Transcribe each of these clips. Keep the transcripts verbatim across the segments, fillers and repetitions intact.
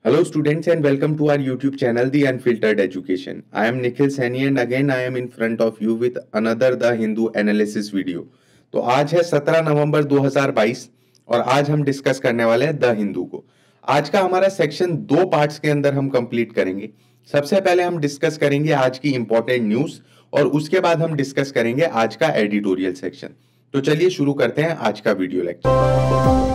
Hello students and welcome to our YouTube channel The Unfiltered Education. I am Nikhil Saini and again I am in front of you with another The Hindu analysis video. तो आज है सत्रह नवंबर दो हज़ार बाईस और आज हम डिस्कस करने वाले हैं द हिंदू को। आज का हमारा सेक्शन दो पार्ट्स के अंदर हम कंप्लीट करेंगे। सबसे पहले हम डिस्कस करेंगे आज की इंपॉर्टेंट न्यूज और उसके बाद हम डिस्कस करेंगे आज का एडिटोरियल सेक्शन। तो चलिए शुरू करते हैं आज का वीडियो लेक्चर।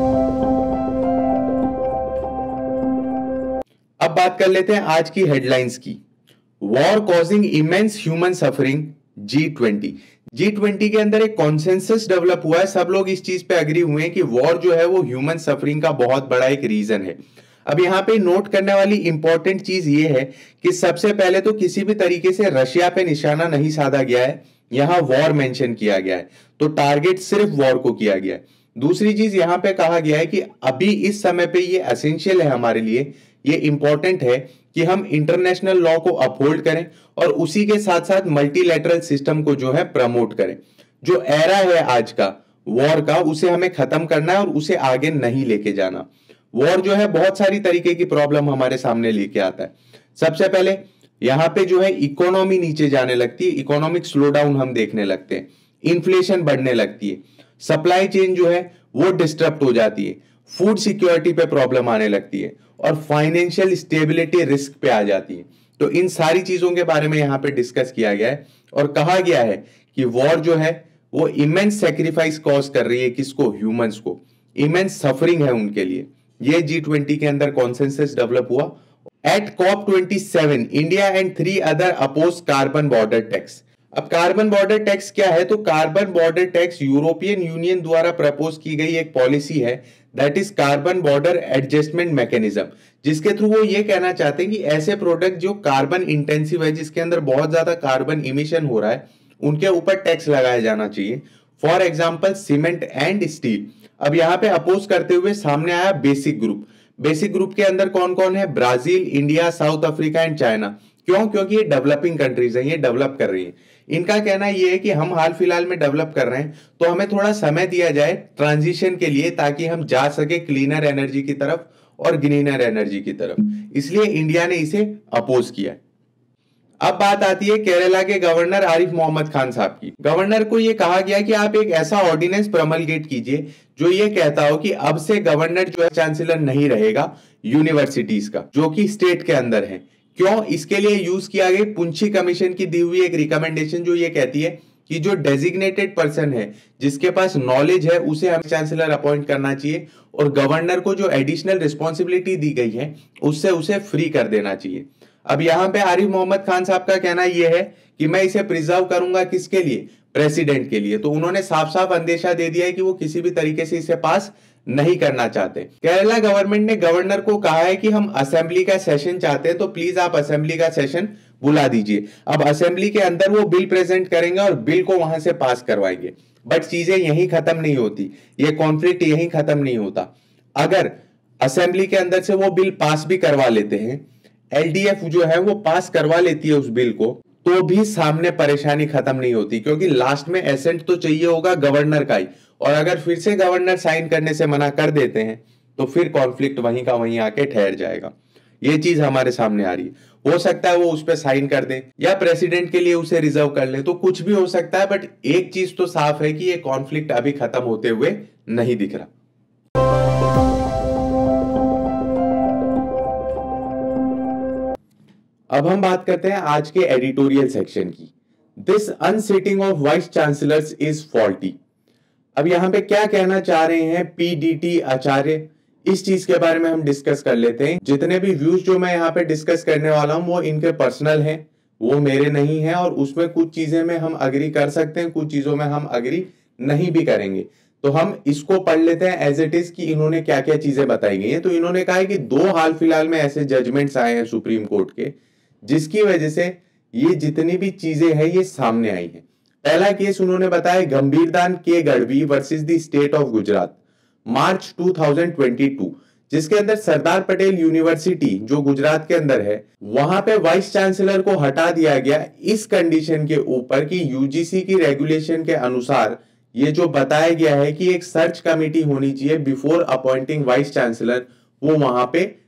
अब बात कर लेते हैं आज की हेडलाइंस की। War causing immense human suffering G twenty. G twenty के अंदर एक कॉन्सेंसस डेवलप हुआ है, सब लोग इस चीज पे अग्री हुए हैं कि वॉर जो है वो ह्यूमन सफरिंग का बहुत बड़ा एक रीजन है। अब यहाँ पे नोट करने वाली इंपॉर्टेंट चीज ये है कि सबसे पहले तो किसी भी तरीके से रशिया पे निशाना नहीं साधा गया है, यहाँ वॉर मेंशन किया गया है, तो टारगेट सिर्फ वॉर को किया गया है। दूसरी चीज यहाँ पे कहा गया है कि अभी इस समय पे ये एसेंशियल है हमारे लिए, ये इंपॉर्टेंट है कि हम इंटरनेशनल लॉ को अपहोल्ड करें और उसी के साथ साथ मल्टीलैटरल सिस्टम को जो है प्रमोट करें। जो एरा है आज का वॉर का, उसे हमें खत्म करना है और उसे आगे नहीं लेके जाना। वॉर जो है बहुत सारी तरीके की प्रॉब्लम हमारे सामने लेके आता है। सबसे पहले यहाँ पे जो है इकोनॉमी नीचे जाने लगती है, इकोनॉमिक स्लो डाउन हम देखने लगते हैं, इन्फ्लेशन बढ़ने लगती है, सप्लाई चेन जो है वो डिस्टर्ब हो जाती है, फूड सिक्योरिटी पे प्रॉब्लम आने लगती है और फाइनेंशियल स्टेबिलिटी रिस्क पे आ जाती है। तो इन सारी चीजों के बारे में यहाँ पे डिस्कस किया गया है और कहा गया है कि वॉर जो है वो इमेंस सेक्रीफाइस कॉज कर रही है, किसको? ह्यूमंस को। इमेंस सफरिंग है उनके लिए। ये जी ट्वेंटी के अंदर कॉन्सेंसस डेवलप हुआ। At COP twenty seven India and three other oppose carbon border tax. अब कार्बन बॉर्डर टैक्स क्या है? तो carbon border tax European union द्वारा प्रपोज की गई एक पॉलिसी है, that is carbon border adjustment mechanism, जिसके थ्रू वो ये कहना चाहते हैं कि ऐसे प्रोडक्ट जो कार्बन इंटेंसिव है, जिसके अंदर बहुत ज्यादा कार्बन इमिशन हो रहा है, उनके ऊपर टैक्स लगाया जाना चाहिए। For example cement and steel. अब यहाँ पे अपोज करते हुए सामने आया बेसिक ग्रुप। बेसिक ग्रुप के अंदर कौन कौन है? Brazil, India, South Africa and China. क्यों? क्योंकि ये डेवलपिंग कंट्रीज हैं, ये डेवलप कर रही हैं। इनका कहना ये है कि हम हाल फिलहाल में डेवलप कर रहे हैं, तो हमें थोड़ा समय दिया जाए ट्रांजिशन के लिए, ताकि हम जा सके क्लीनर एनर्जी की तरफ और ग्रीनर एनर्जी की तरफ। इसलिए इंडिया ने इसे अपोज किया। अब बात आती है केरला के गवर्नर आरिफ मोहम्मद खान साहब की। गवर्नर को यह कहा गया कि आप एक ऐसा ऑर्डिनेंस प्रमलगेट कीजिए जो ये कहता हो कि अब से गवर्नर जो है चांसलर नहीं रहेगा यूनिवर्सिटीज का, जो कि स्टेट के अंदर है। क्यों? इसके लिए यूज किया गया पुंछी कमीशन की दी हुई एक रिकमेंडेशन, जो ये कहती है कि जो डेजिग्नेटेड पर्सन है, जिसके पास नॉलेज है, उसे हमें चांसलर अपॉइंट करना चाहिए और गवर्नर को जो एडिशनल रिस्पॉन्सिबिलिटी दी गई है उससे उसे फ्री कर देना चाहिए। अब यहाँ पे आरिफ मोहम्मद खान साहब का कहना यह है कि मैं इसे प्रिजर्व करूंगा, किसके लिए? प्रेसिडेंट के लिए। तो उन्होंने साफ साफ अंदेशा दे दिया है कि वो किसी भी तरीके से इसे पास नहीं करना चाहते। केरला गवर्नमेंट ने गवर्नर को कहा है कि हम असेंबली का सेशन चाहते हैं, तो प्लीज आप असेंबली का सेशन बुला दीजिए। अब असेंबली के अंदर वो बिल प्रेजेंट करेंगे और बिल को वहां से पास करवाएंगे। बट चीजें यहीं खत्म नहीं होती, ये कॉन्फ्लिक्ट यहीं खत्म नहीं होता। अगर असेंबली के अंदर से वो बिल पास भी करवा लेते हैं, एलडीएफ जो है वो पास करवा लेती है उस बिल को, तो भी सामने परेशानी खत्म नहीं होती, क्योंकि लास्ट में एसेंट तो चाहिए होगा गवर्नर का ही। और अगर फिर से गवर्नर साइन करने से मना कर देते हैं तो फिर कॉन्फ्लिक्ट वहीं का वहीं आके ठहर जाएगा। ये चीज हमारे सामने आ रही है। हो सकता है वो उस पर साइन कर दे या प्रेसिडेंट के लिए उसे रिजर्व कर ले, तो कुछ भी हो सकता है। बट एक चीज तो साफ है कि ये कॉन्फ्लिक्ट अभी खत्म होते हुए नहीं दिख रहा। अब हम बात करते हैं आज के एडिटोरियल सेक्शन की। This unseating of vice chancellors is faulty. अब यहाँ पे क्या कहना चाह रहे हैं पीडीटी आचार्य, इस चीज के बारे में हम डिस्कस कर लेते हैं। जितने भी व्यूज जो मैं यहाँ पे डिस्कस करने वाला हूँ वो इनके पर्सनल हैं, वो मेरे नहीं है। और उसमें कुछ चीजें में हम अग्री कर सकते हैं, कुछ चीजों में हम अग्री नहीं भी करेंगे। तो हम इसको पढ़ लेते हैं एज इट इज कि इन्होंने क्या क्या चीजें बताई गई हैं। तो इन्होंने कहा है कि दो हाल फिलहाल में ऐसे जजमेंट्स आए हैं सुप्रीम कोर्ट के, जिसकी वजह से ये जितनी भी चीजें हैं ये सामने आई हैं। पहला केस उन्होंने बताया गंभीरदान के Gadhvi versus the state of Gujarat, March दो हज़ार बाईस, जिसके अंदर सरदार पटेल यूनिवर्सिटी जो गुजरात के अंदर है, वहां पे वाइस चांसलर को हटा दिया गया इस कंडीशन के ऊपर कि यूजीसी की रेगुलेशन के अनुसार ये जो बताया गया है कि एक सर्च कमेटी होनी चाहिए बिफोर अपॉइंटिंग वाइस चांसलर, वो वहां पे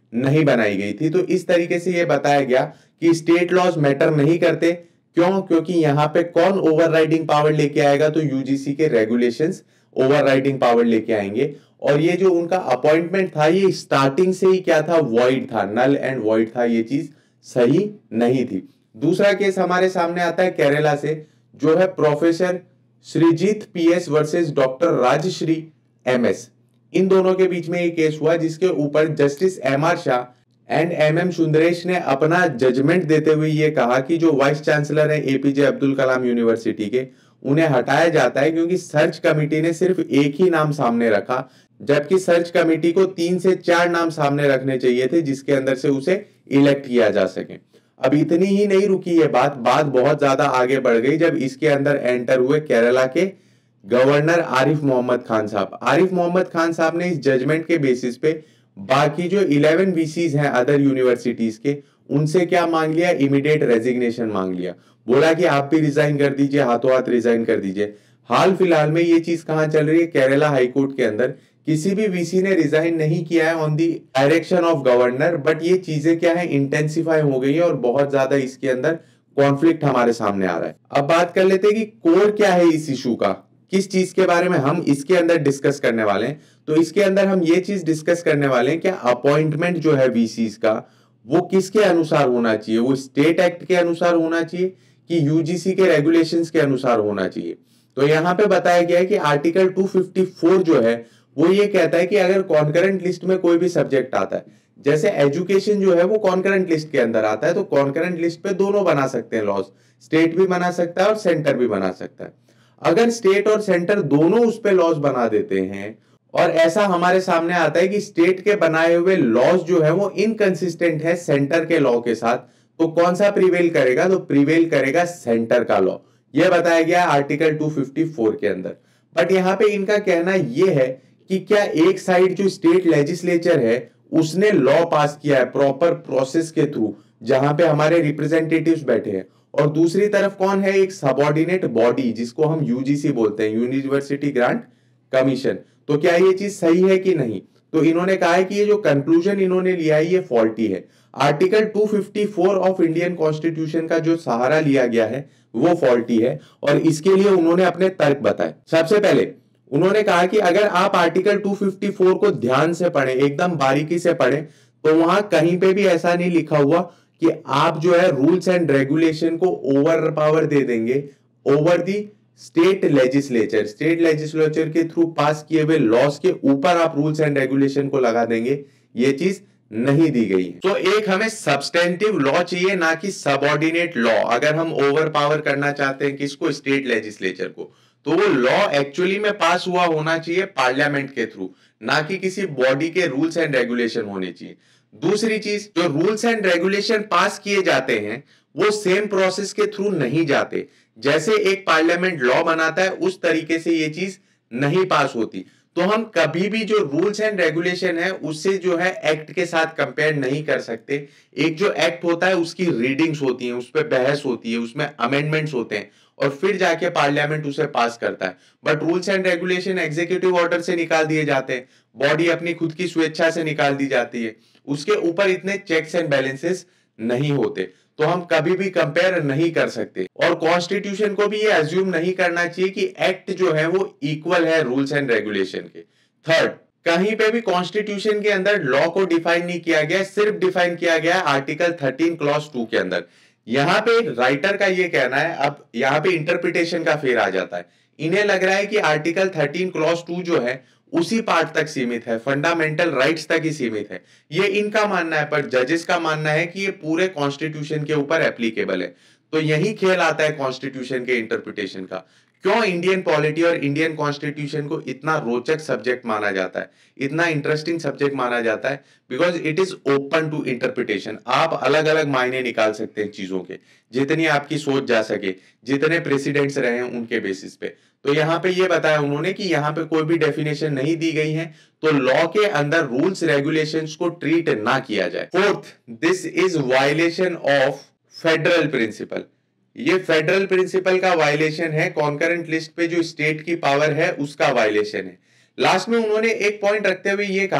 नहीं बनाई गई थी। तो इस तरीके से ये बताया गया कि स्टेट लॉज मैटर नहीं करते। क्यों? क्योंकि यहाँ पे कौन ओवरराइडिंग पावर लेके आएगा? तो यूजीसी के रेगुलेशंस ओवरराइडिंग पावर लेके आएंगे। और ये जो उनका अपॉइंटमेंट था ये स्टार्टिंग से ही क्या था? वॉइड था, नल एंड वॉइड था, ये चीज सही नहीं थी। दूसरा केस हमारे सामने आता है केरला से, जो है professor Sreejith PS versus doctor Rajashree MS. इन दोनों के बीच में एक केस हुआ जिसके ऊपर justice M R Shah and M M Sundaresh ने अपना जजमेंट देते हुए ये कहा कि जो वाइस चांसलर है एपीजे अब्दुल कलाम यूनिवर्सिटी के, उन्हें हटाया जाता है क्योंकि सर्च कमेटी ने सिर्फ एक ही नाम सामने रखा, जबकि सर्च कमेटी को तीन से चार नाम सामने रखने चाहिए थे जिसके अंदर से उसे इलेक्ट किया जा सके। अब इतनी ही नहीं रुकी ये बात, बात बहुत ज्यादा आगे बढ़ गई जब इसके अंदर एंटर हुए केरला के गवर्नर आरिफ मोहम्मद खान साहब। आरिफ मोहम्मद खान साहब ने इस जजमेंट के बेसिस पे बाकी जो इलेवन वीसीज हैं अदर यूनिवर्सिटीज के, उनसे क्या मांग लिया? इमीडिएट रेजिग्नेशन मांग लिया। बोला कि आप भी रिजाइन कर दीजिए, हाथों हाथ रिजाइन कर दीजिए। हाल फिलहाल में ये चीज कहां चल रही है? केरला हाईकोर्ट के अंदर किसी भी वीसी ने रिजाइन नहीं किया है on the direction of governor, but ये चीजें क्या है? इंटेंसिफाई हो गई है और बहुत ज्यादा इसके अंदर कॉन्फ्लिक्ट हमारे सामने आ रहा है। अब बात कर लेते हैं कि कोर क्या है इस इशू का, किस चीज के बारे में हम इसके अंदर डिस्कस करने वाले हैं। तो इसके अंदर हम ये चीज डिस्कस करने वाले हैं कि अपॉइंटमेंट जो है वीसीज का वो किसके अनुसार होना चाहिए? वो स्टेट एक्ट के अनुसार होना चाहिए कि यूजीसी के रेगुलेशंस के अनुसार होना चाहिए? तो यहाँ पे बताया गया है कि आर्टिकल टू फिफ्टी फोर जो है वो ये कहता है कि अगर कॉन्करेंट लिस्ट में कोई भी सब्जेक्ट आता है, जैसे एजुकेशन जो है वो कॉन्करेंट लिस्ट के अंदर आता है, तो कॉन्करेंट लिस्ट पे दोनों बना सकते हैं लॉज, स्टेट भी बना सकता है और सेंटर भी बना सकता है। अगर स्टेट और सेंटर दोनों उस पे लॉज बना देते हैं और ऐसा हमारे सामने आता है कि स्टेट के बनाए हुए लॉज जो है वो इनकंसिस्टेंट है सेंटर के लॉ के साथ, तो कौन सा प्रिवेल करेगा? तो प्रिवेल करेगा सेंटर का लॉ। यह बताया गया आर्टिकल टू फिफ्टी फोर के अंदर। बट यहाँ पे इनका कहना यह है कि क्या एक साइड जो स्टेट लेजिस्लेचर है उसने लॉ पास किया है प्रॉपर प्रोसेस के थ्रू जहां पे हमारे रिप्रेजेंटेटिव्स बैठे हैं, और दूसरी तरफ कौन है? एक सबऑर्डिनेट बॉडी जिसको हम यूजीसी बोलते हैं, यूनिवर्सिटी ग्रांट कमीशन। तो क्या ये चीज सही है कि नहीं? तो इन्होंने कहा है कि ये जो कंक्लूजन इन्होंने लिया है ये फॉल्टी है। Article two fifty four of Indian constitution का जो सहारा लिया गया है वो फॉल्टी है, और इसके लिए उन्होंने अपने तर्क बताए। सबसे पहले उन्होंने कहा कि अगर आप आर्टिकल टू फिफ्टी फोर को ध्यान से पढ़ें, एकदम बारीकी से पढ़ें, तो वहां कहीं पे भी ऐसा नहीं लिखा हुआ कि आप जो है रूल्स एंड रेगुलेशन को ओवर पावर दे देंगे over the state legislature. State legislature के थ्रू पास किए हुए लॉस के ऊपर आप रूल्स एंड रेगुलेशन को लगा देंगे, ये चीज नहीं दी गई है। तो एक हमें सब्सटेंटिव लॉ चाहिए, ना कि सबऑर्डिनेट लॉ। अगर हम ओवर पावर करना चाहते हैं किसको? स्टेट लेजिस्लेचर को, तो वो लॉ एक्चुअली में पास हुआ होना चाहिए पार्लियामेंट के थ्रू, ना कि किसी बॉडी के रूल्स एंड रेगुलेशन होने चाहिए। दूसरी चीज, जो रूल्स एंड रेगुलेशन पास किए जाते हैं वो सेम प्रोसेस के थ्रू नहीं जाते। जैसे एक पार्लियामेंट लॉ बनाता है उस तरीके से ये चीज नहीं पास होती। तो हम कभी भी जो रूल्स एंड रेगुलेशन है उससे जो है एक्ट के साथ कंपेयर नहीं कर सकते। एक जो एक्ट होता है उसकी रीडिंग्स होती हैं, उस पर बहस होती है, उसमें अमेंडमेंट्स होते हैं और फिर जाके पार्लियामेंट उसे पास करता है। But rules and regulation executive order से निकाल दिए जाते हैं, बॉडी अपनी खुद की स्वेच्छा से निकाल दी जाती है, उसके ऊपर इतने चेक्स एंड बैलेंसेस नहीं होते, तो हम कभी भी कंपेयर नहीं कर सकते। और कॉन्स्टिट्यूशन को भी ये अज्यूम नहीं करना चाहिए कि एक्ट जो है वो इक्वल है रूल्स एंड रेगुलेशन के। थर्ड, कहीं पे भी कॉन्स्टिट्यूशन के अंदर लॉ को डिफाइन नहीं किया गया, सिर्फ डिफाइन किया गया है आर्टिकल थर्टीन क्लॉज टू के अंदर। यहां पे राइटर का ये कहना है, अब यहां पे इंटरप्रिटेशन का फेर आ जाता है। इन्हें लग रहा है कि आर्टिकल थर्टीन क्लॉज टू जो है उसी पार्ट तक सीमित है, फंडामेंटल राइट्स तक ही सीमित है, ये इनका मानना है। पर जजेस का मानना है कि ये पूरे कॉन्स्टिट्यूशन के ऊपर एप्लीकेबल है। तो यही खेल आता है कॉन्स्टिट्यूशन के इंटरप्रिटेशन का। क्यों इंडियन पॉलिटी और इंडियन कॉन्स्टिट्यूशन को इतना रोचक सब्जेक्ट माना जाता है, इतना इंटरेस्टिंग सब्जेक्ट माना जाता है? Because it is open to interpretation. आप अलग अलग मायने निकाल सकते हैं चीजों के, जितनी आपकी सोच जा सके, जितने प्रेसिडेंट्स रहे हैं उनके बेसिस पे। तो यहाँ पे ये बताया उन्होंने कि यहाँ पे कोई भी डेफिनेशन नहीं दी गई है, तो लॉ के अंदर रूल्स रेगुलेशंस को ट्रीट ना किया जाए। Fourth, this is violation of federal principle. ये फेडरल प्रिंसिपल का वायलेशन है, कॉन्करेंट लिस्ट पे जो स्टेट की पावर है उसका वायलेशन है। लास्ट में उन्होंने एक पॉइंट रखते हुए ये कहा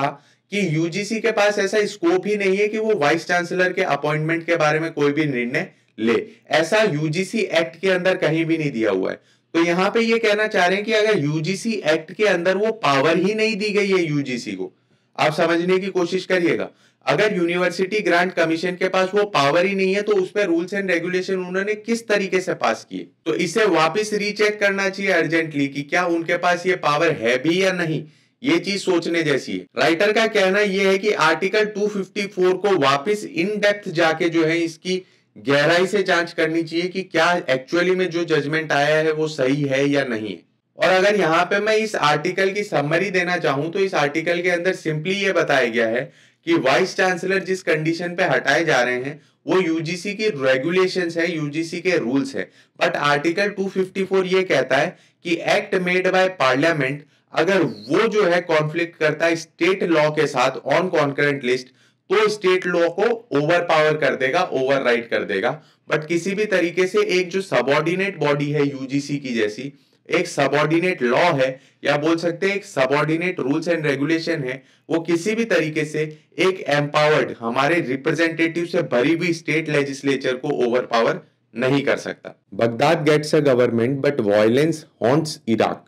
कि यूजीसी के पास ऐसा स्कोप ही नहीं है कि वो वाइस चांसलर के अपॉइंटमेंट के बारे में कोई भी निर्णय ले। ऐसा यूजीसी एक्ट के अंदर कहीं भी नहीं दिया हुआ है। तो यहां पे ये कहना चाह रहे हैं कि अगर यूजीसी एक्ट के अंदर वो पावर ही नहीं दी गई है यूजीसी को, आप समझने की कोशिश करिएगा, अगर यूनिवर्सिटी ग्रांट कमीशन के पास वो पावर ही नहीं है तो उस पर रूल्स एंड रेगुलेशन उन्होंने किस तरीके से पास किए। तो इसे वापस रीचेक करना चाहिए अर्जेंटली कि क्या उनके पास ये पावर है भी या नहीं। ये चीज सोचने जैसी है। राइटर का कहना यह है कि आर्टिकल दो सौ चौवन को वापस इन डेप्थ जाके जो है इसकी गहराई से जांच करनी चाहिए कि क्या एक्चुअली में जो जजमेंट आया है वो सही है या नहीं है। और अगर यहाँ पे मैं इस आर्टिकल की समरी देना चाहूं तो इस आर्टिकल के अंदर सिंपली ये बताया गया है कि वाइस चांसलर जिस कंडीशन पे हटाए जा रहे हैं वो यूजीसी की रेगुलेशंस है, यूजीसी के रूल्स है। बट आर्टिकल दो सौ चौवन ये कहता है कि एक्ट मेड बाय पार्लियामेंट अगर वो जो है कॉन्फ्लिक्ट करता है स्टेट लॉ के साथ ऑन कॉन्करेंट लिस्ट तो स्टेट लॉ को ओवर पावर कर देगा, ओवरराइड कर देगा। बट किसी भी तरीके से एक जो सबऑर्डिनेट बॉडी है यूजीसी की जैसी, एक सबऑर्डिनेट लॉ है या बोल सकते हैं एक सबऑर्डिनेट रूल्स एंड रेगुलेशन है, वो किसी भी तरीके से एक एम्पावर्ड हमारे रिप्रेजेंटेटिव से भरी हुई स्टेट लेजिस्लेचर को ओवर पावर नहीं कर सकता। Baghdad gets a government but violence haunts Iraq.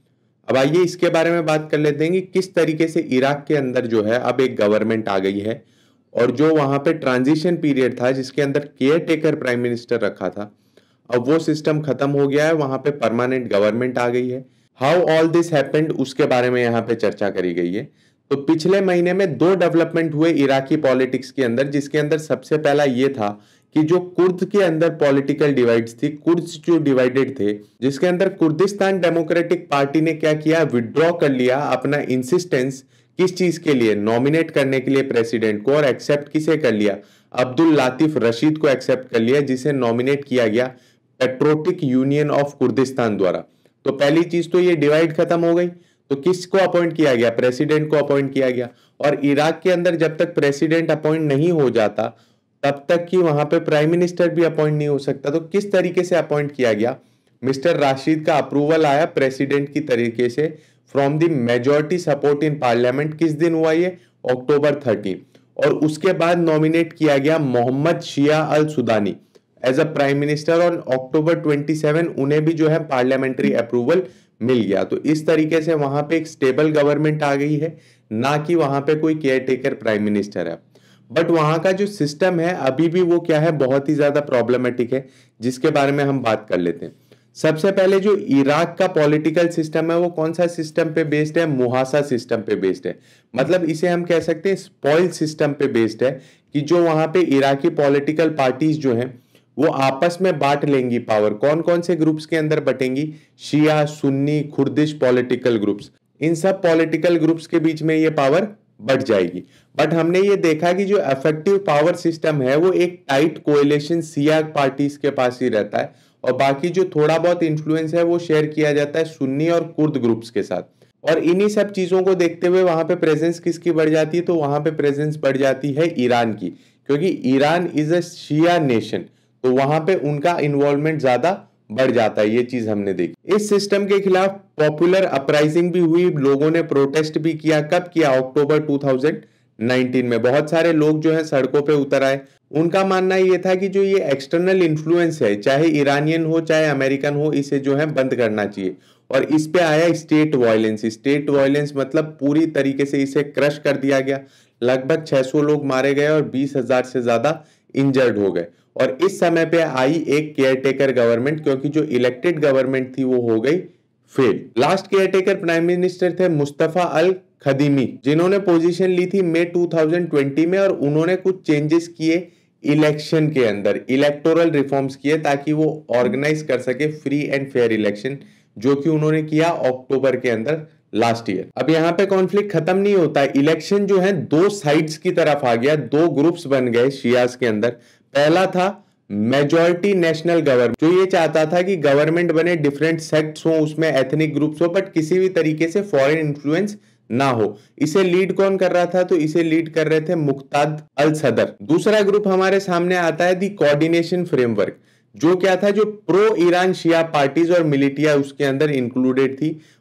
अब आइए इसके बारे में बात कर लेते हैं कि किस तरीके से इराक के अंदर जो है अब एक गवर्नमेंट आ गई है और जो वहां पे ट्रांजिशन पीरियड था जिसके अंदर केयर टेकर प्राइम मिनिस्टर रखा था, अब वो सिस्टम खत्म हो गया है, वहां पे परमानेंट गवर्नमेंट आ गई है। हाउ ऑल दिस हैपेंड उसके बारे में यहाँ पे चर्चा करी गई है। तो पिछले महीने में दो डेवलपमेंट हुए इराकी पॉलिटिक्स के अंदर, जिसके अंदर सबसे पहला ये था कि जो कुर्द के अंदर पॉलिटिकल डिवाइड्स थी, कुर्द्स जो डिवाइडेड थे, जिसके अंदर कुर्दिस्तान डेमोक्रेटिक पार्टी ने क्या किया, विड्रॉ कर लिया अपना इंसिस्टेंस किस चीज के लिए, नॉमिनेट करने के लिए प्रेसिडेंट को, और एक्सेप्ट किसे कर लिया, अब्दुल लातिफ रशीद को एक्सेप्ट कर लिया, जिसे नॉमिनेट किया गया पेट्रोटिक यूनियन ऑफ कुर्दिस्तान द्वारा। तो पहली चीज तो ये डिवाइड खत्म हो गई। तो किसको अपॉइंट किया गया, प्रेसिडेंट को अपॉइंट किया गया। और इराक के अंदर जब तक प्रेसिडेंट अपॉइंट नहीं हो जाता तब तक कि वहां पे प्राइम मिनिस्टर भी अपॉइंट नहीं हो सकता। तो किस तरीके से अपॉइंट किया गया, मिस्टर राशिद का अप्रूवल आया प्रेसिडेंट की तरीके से from the majority support in parliament. किस दिन हुआ ये, अक्टूबर थर्टीन। और उसके बाद नॉमिनेट किया गया Mohammed Shia Al Sudani as a prime minister और अक्टूबर सत्ताईस उन्हें भी जो है पार्लियामेंट्री अप्रूवल मिल गया। तो इस तरीके से वहां पे एक स्टेबल गवर्नमेंट आ गई है, ना कि वहां पे कोई केयर टेकर प्राइम मिनिस्टर है। बट वहां का जो सिस्टम है अभी भी वो क्या है, बहुत ही ज्यादा प्रॉब्लमेटिक है, जिसके बारे में हम बात कर लेते हैं। सबसे पहले जो इराक का पॉलिटिकल सिस्टम है वो कौन सा सिस्टम पे बेस्ड है, मुहासा सिस्टम पे बेस्ड है। मतलब इसे हम कह सकते हैं स्पॉइल सिस्टम पे बेस्ड है, कि जो वहां पे इराकी पॉलिटिकल पार्टीज जो हैं वो आपस में बांट लेंगी पावर। कौन कौन से ग्रुप्स के अंदर बटेंगी, Shia, Sunni, Kurdish political groups. इन सब पॉलिटिकल ग्रुप्स के बीच में ये पावर बढ़ जाएगी। बट हमने ये देखा कि जो इफेक्टिव पावर सिस्टम है वो एक टाइट कोएलिशन शिया पार्टीज के पास ही रहता है, और बाकी जो थोड़ा बहुत इन्फ्लुएंस है वो शेयर किया जाता है सुन्नी और कुर्द ग्रुप्स के साथ। और इन्हीं सब चीजों को देखते हुए वहां पे प्रेजेंस किसकी बढ़ जाती है, तो वहां पे प्रेजेंस बढ़ जाती है ईरान की, क्योंकि Iran is a Shia nation, तो वहां पे उनका इन्वॉल्वमेंट ज्यादा बढ़ जाता है। ये चीज हमने देखी। इस सिस्टम के खिलाफ पॉपुलर अपराइजिंग भी हुई, लोगों ने प्रोटेस्ट भी किया। कब किया, अक्टूबर दो हज़ार उन्नीस में बहुत सारे लोग जो है सड़कों पे उतर आए। उनका मानना ये था कि जो ये एक्सटर्नल इन्फ्लुएंस है, चाहे ईरानियन हो चाहे अमेरिकन हो, इसे जो है बंद करना चाहिए। और इस पे आया स्टेट वायलेंस। स्टेट वायलेंस मतलब पूरी तरीके से इसे क्रश कर दिया गया। लगभग छह सौ लोग मारे गए और बीस हजार से ज्यादा इंजर्ड हो गए। और इस समय पे आई एक केयर टेकर गवर्नमेंट, क्योंकि जो इलेक्टेड गवर्नमेंट थी वो हो गई fail. Last caretaker prime minister थे मुस्तफा अल खदीमी, जिन्होंने पोजीशन ली थी मई दो हज़ार बीस में, और उन्होंने कुछ चेंजेस किए इलेक्शन के अंदर, इलेक्टोरल रिफॉर्म्स किए ताकि वो ऑर्गेनाइज कर सके फ्री एंड फेयर इलेक्शन, जो कि उन्होंने किया अक्टूबर के अंदर लास्ट ईयर। अब यहाँ पे कॉन्फ्लिक्ट खत्म नहीं होता, इलेक्शन जो है दो साइड्स की तरफ आ गया, दो ग्रुप्स बन गए शियास के अंदर। पहला था मेजॉरिटी नेशनल गवर्नमेंट, जो ये चाहता था कि गवर्नमेंट बने, डिफरेंट सेक्ट्स हो, उसमें एथनिक ग्रुप्स हो, बट किसी भी तरीके से फॉरेन इन्फ्लुएंस ना हो। इसे लीड कौन कर रहा था, तो इसे लीड कर रहे थे मुक्ताद अल सदर। दूसरा ग्रुप हमारे सामने आता है दी कोऑर्डिनेशन फ्रेमवर्क, जो क्या था, जो प्रो ईरान शिया पार्टीज और मिलिटिया उसके अंदर इंक्लूडेड थी।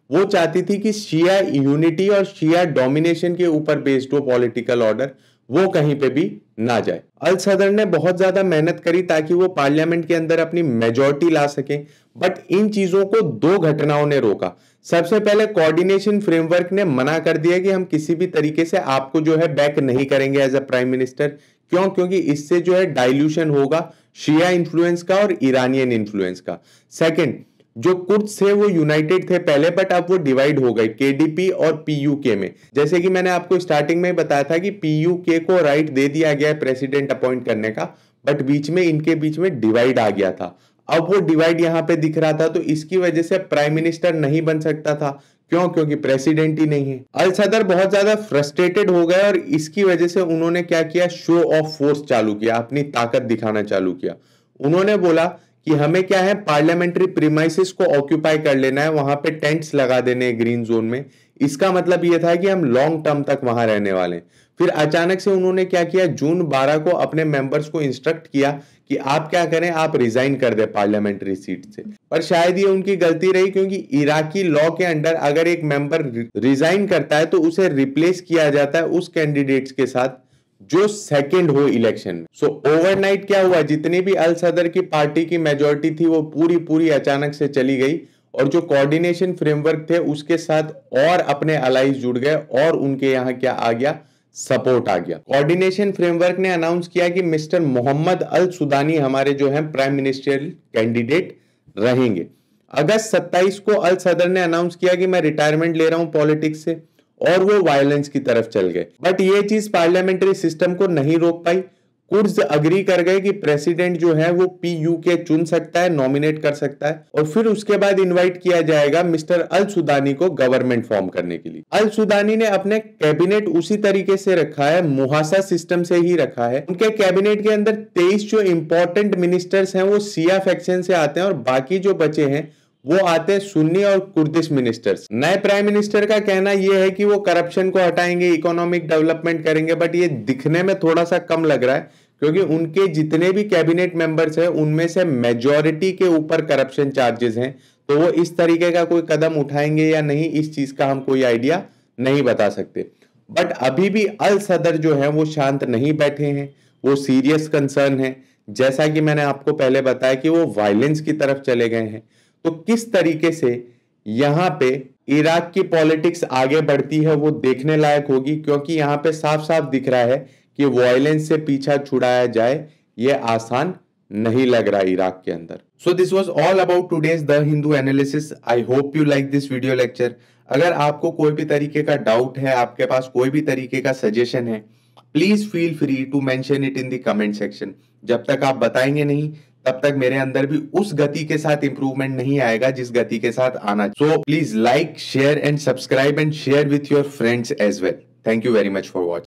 वो चाहती थी कि शिया यूनिटी और शिया डोमिनेशन के ऊपर बेस्ड हो पॉलिटिकल ऑर्डर, वो कहीं पे भी ना जाए। अल सदर ने बहुत ज्यादा मेहनत करी ताकि वो पार्लियामेंट के अंदर अपनी मेजॉरिटी ला सके, बट इन चीजों को दो घटनाओं ने रोका। सबसे पहले कोऑर्डिनेशन फ्रेमवर्क ने मना कर दिया कि हम किसी भी तरीके से आपको जो है बैक नहीं करेंगे एज अ प्राइम मिनिस्टर। क्यों? क्योंकि इससे जो है डाइल्यूशन होगा शिया इन्फ्लुएंस का और ईरानियन इन्फ्लुएंस का। सेकंड, जो कुर्द्स थे वो यूनाइटेड थे पहले, बट अब वो डिवाइड हो गए केडीपी और पीयूके में। जैसे कि मैंने आपको स्टार्टिंग में बताया था कि पीयूके को राइट दे दिया गया है प्रेसिडेंट अपॉइंट करने का, बट बीच में इनके बीच में डिवाइड आ गया था। अब वो डिवाइड यहां पे दिख रहा था, तो इसकी वजह से प्राइम मिनिस्टर नहीं बन सकता था। क्यों? क्योंकि प्रेसिडेंट ही नहीं है। अल सदर बहुत ज्यादा फ्रस्ट्रेटेड हो गए और इसकी वजह से उन्होंने क्या किया, शो ऑफ फोर्स चालू किया, अपनी ताकत दिखाना चालू किया। उन्होंने बोला कि हमें क्या है, पार्लियामेंट्री प्रीमाइसेस को ऑक्यूपाई कर लेना है, वहां पे टेंट्स लगा देने हैं ग्रीन जोन में। इसका मतलब यह था कि हम लॉन्ग टर्म तक वहां रहने वाले हैं। फिर अचानक से उन्होंने क्या किया, जून बारह को अपने मेंबर्स को इंस्ट्रक्ट किया कि आप क्या करें, आप रिजाइन कर दे पार्लियामेंट्री सीट से। पर शायद ये उनकी गलती रही, क्योंकि इराकी लॉ के अंडर अगर एक मेंबर रिजाइन करता है तो उसे रिप्लेस किया जाता है उस कैंडिडेट्स के साथ जो सेकंड हो इलेक्शन में। सो ओवरनाइट क्या हुआ, जितनी भी अल सदर की पार्टी की मेजॉरिटी थी वो पूरी पूरी अचानक से चली गई, और जो कोऑर्डिनेशन फ्रेमवर्क थे उसके साथ और अपने अलाइज जुड़ गए, और उनके यहाँ क्या आ गया, सपोर्ट आ गया। कोऑर्डिनेशन फ्रेमवर्क ने अनाउंस किया कि मिस्टर मोहम्मद अल सुदानी हमारे जो है प्राइम मिनिस्टर कैंडिडेट रहेंगे। अगस्त सत्ताईस को अल सदर ने अनाउंस किया कि मैं रिटायरमेंट ले रहा हूं पॉलिटिक्स से, और वो वायलेंस की तरफ चल गए। बट ये चीज पार्लियामेंट्री सिस्टम को नहीं रोक पाई। कुर्द्स अग्री कर गए कि प्रेसिडेंट जो है वो पीयूके चुन सकता है, नॉमिनेट कर सकता है, और फिर उसके बाद इनवाइट किया जाएगा मिस्टर अल सुदानी को गवर्नमेंट फॉर्म करने के लिए। अल सुदानी ने अपने कैबिनेट उसी तरीके से रखा है, मुहासा सिस्टम से ही रखा है। उनके कैबिनेट के अंदर तेईस जो इंपॉर्टेंट मिनिस्टर्स हैं वो शिया फैक्शन से आते हैं, और बाकी जो बचे हैं वो आते हैं सुन्नी और कुर्दिश मिनिस्टर्स। नए प्राइम मिनिस्टर का कहना यह है कि वो करप्शन को हटाएंगे, इकोनॉमिक डेवलपमेंट करेंगे, बट ये दिखने में थोड़ा सा कम लग रहा है, क्योंकि उनके जितने भी कैबिनेट मेंबर्स हैं उनमें से मेजॉरिटी के ऊपर करप्शन चार्जेस हैं। तो वो इस तरीके का कोई कदम उठाएंगे या नहीं, इस चीज का हम कोई आइडिया नहीं बता सकते। बट अभी भी अल सदर जो है वो शांत नहीं बैठे हैं, वो सीरियस कंसर्न है। जैसा कि मैंने आपको पहले बताया कि वो वायलेंस की तरफ चले गए हैं। तो किस तरीके से यहां पे इराक की पॉलिटिक्स आगे बढ़ती है वो देखने लायक होगी, क्योंकि यहां पे साफ साफ दिख रहा है कि वायलेंस से पीछा छुड़ाया जाए ये आसान नहीं लग रहा इराक के अंदर। So this was all about today's the Hindu analysis. I hope you like this video lecture. अगर आपको कोई भी तरीके का डाउट है, आपके पास कोई भी तरीके का सजेशन है, please feel free to mention it in the comment section. जब तक आप बताएंगे नहीं तब तक मेरे अंदर भी उस गति के साथ इंप्रूवमेंट नहीं आएगा जिस गति के साथ आना। So please like, share and subscribe and share with your friends as well. Thank you very much for watching.